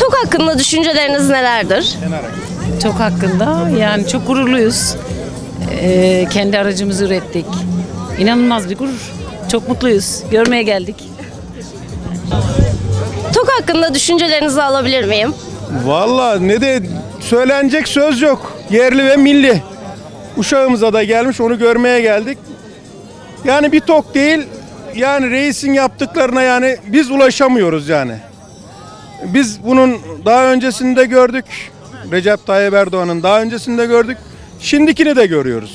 TOK hakkında düşünceleriniz nelerdir? TOK hakkında yani çok gururluyuz. Kendi aracımızı ürettik. İnanılmaz bir gurur. Çok mutluyuz. Görmeye geldik. TOK hakkında düşüncelerinizi alabilir miyim? Vallahi ne de söylenecek söz yok. Yerli ve milli. Uşağımıza da gelmiş, onu görmeye geldik. Yani bir TOK değil, yani reisin yaptıklarına yani biz ulaşamıyoruz yani. Biz bunun daha öncesinde gördük. Recep Tayyip Erdoğan'ın daha öncesinde gördük. Şimdikini de görüyoruz.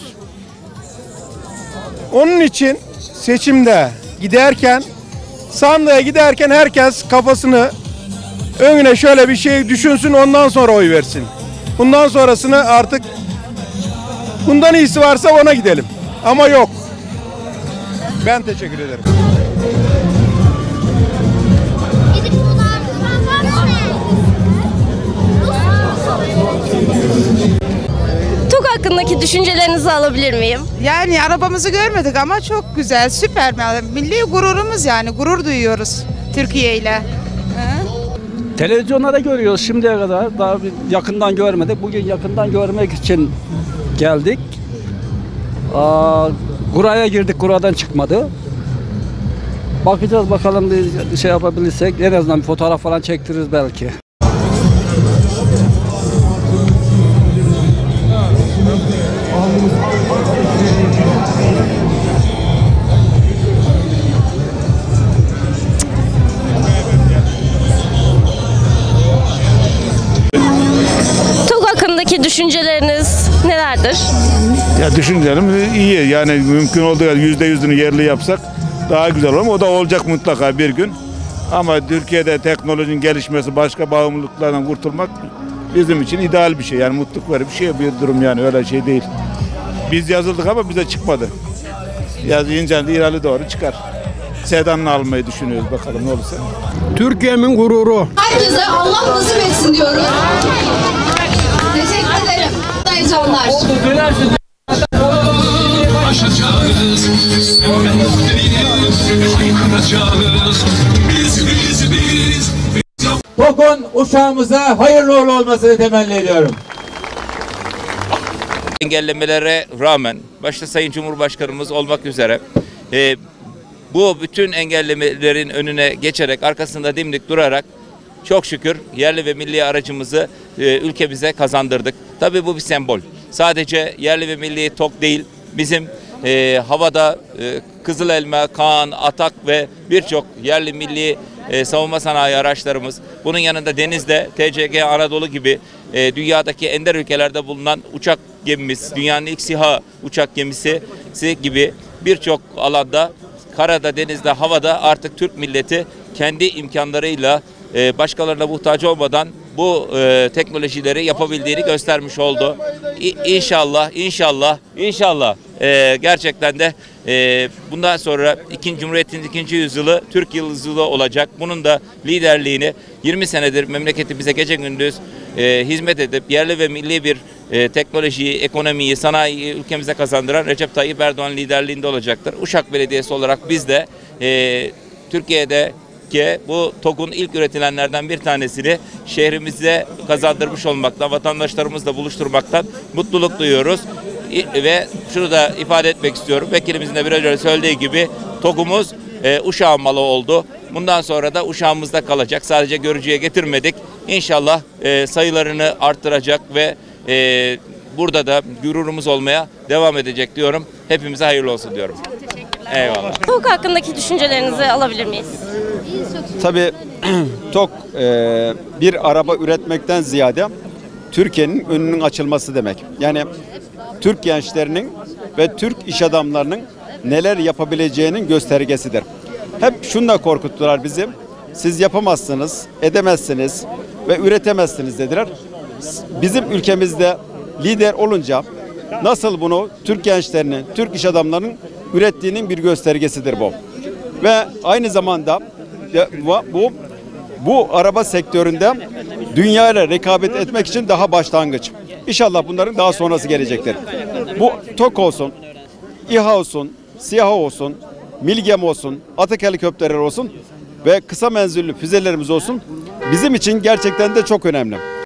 Onun için seçimde giderken, sandığa giderken herkes kafasını önüne şöyle bir şey düşünsün, ondan sonra oy versin. Bundan sonrasını artık bundan iyisi varsa ona gidelim. Ama yok. Ben teşekkür ederim. TOK hakkındaki düşüncelerinizi alabilir miyim? Yani arabamızı görmedik ama çok güzel, süper. Milli gururumuz yani, gurur duyuyoruz Türkiye ile. Televizyonlarda görüyoruz şimdiye kadar. Daha yakından görmedik. Bugün yakından görmek için geldik. Kuraya girdik, kuradan çıkmadı. Bakacağız bakalım bir şey yapabilirsek. En azından bir fotoğraf falan çektiririz belki. TOK hakkındaki düşünceleriniz nelerdir? Ya düşüncelim iyi, yani mümkün olduğu kadar %100'ünü yerli yapsak daha güzel olur. O da olacak mutlaka bir gün. Ama Türkiye'de teknolojinin gelişmesi, başka bağımlılıklardan kurtulmak bizim için ideal bir şey. Yani mutluluk verici bir şey, bir durum yani, öyle şey değil. Biz yazıldık ama bize çıkmadı. Yazınca İran'a doğru çıkar. Sedan'la almayı düşünüyoruz, bakalım ne olursa. Türkiye'min gururu. Herkese Allah nasip etsin diyorum. Teşekkür ederim. Heyecanlar. Aşacağız, haykıracağız. Biz. TOK'un uşağımıza hayırlı uğurlu olmasını temenni ediyorum. Engellemelere rağmen, başta Sayın Cumhurbaşkanımız olmak üzere bu bütün engellemelerin önüne geçerek, arkasında dimdik durarak çok şükür yerli ve milli aracımızı ülkemize kazandırdık. Tabii bu bir sembol. Sadece yerli ve milli TOK değil, bizim havada Kızıl Elma, Kaan, Atak ve birçok yerli milli savunma sanayi araçlarımız, bunun yanında denizde TCG Anadolu gibi dünyadaki ender ülkelerde bulunan uçak gemimiz, dünyanın ilk SİHA uçak gemisi gibi birçok alanda, karada, denizde, havada artık Türk milleti kendi imkanlarıyla başkalarına muhtaç olmadan bu teknolojileri yapabildiğini göstermiş oldu. İnşallah gerçekten de bundan sonra Cumhuriyet'in 2. yüzyılı Türk yüzyılı olacak. Bunun da liderliğini 20 senedir memleketimize gece gündüz hizmet edip yerli ve milli bir teknolojiyi, ekonomiyi, sanayiyi ülkemize kazandıran Recep Tayyip Erdoğan liderliğinde olacaktır. Uşak Belediyesi olarak biz de Türkiye'de bu TOK'un ilk üretilenlerden bir tanesini şehrimize kazandırmış olmaktan, vatandaşlarımızla buluşturmaktan mutluluk duyuyoruz. Ve şunu da ifade etmek istiyorum. Vekilimizin de biraz önce söylediği gibi TOK'umuz Uşak malı oldu. Bundan sonra da Uşak'ımızda kalacak. Sadece görücüye getirmedik. İnşallah sayılarını arttıracak ve burada da gururumuz olmaya devam edecek diyorum. Hepimize hayırlı olsun diyorum. Eyvallah. TOK hakkındaki düşüncelerinizi alabilir miyiz? Tabii TOK bir araba üretmekten ziyade Türkiye'nin önünün açılması demek. Yani Türk gençlerinin ve Türk iş adamlarının neler yapabileceğinin göstergesidir. Hep şunla korkuttular bizi. Siz yapamazsınız, edemezsiniz ve üretemezsiniz dediler. Bizim ülkemizde lider olunca nasıl bunu Türk gençlerinin, Türk iş adamlarının ürettiğinin bir göstergesidir bu. Ve aynı zamanda bu araba sektöründe dünya ile rekabet etmek için daha başlangıç. İnşallah bunların daha sonrası gelecektir. Bu TOK olsun, İHA olsun, SİHA olsun, Milgem olsun, Atak helikopterler olsun ve kısa menzilli füzelerimiz olsun. bizim için gerçekten de çok önemli.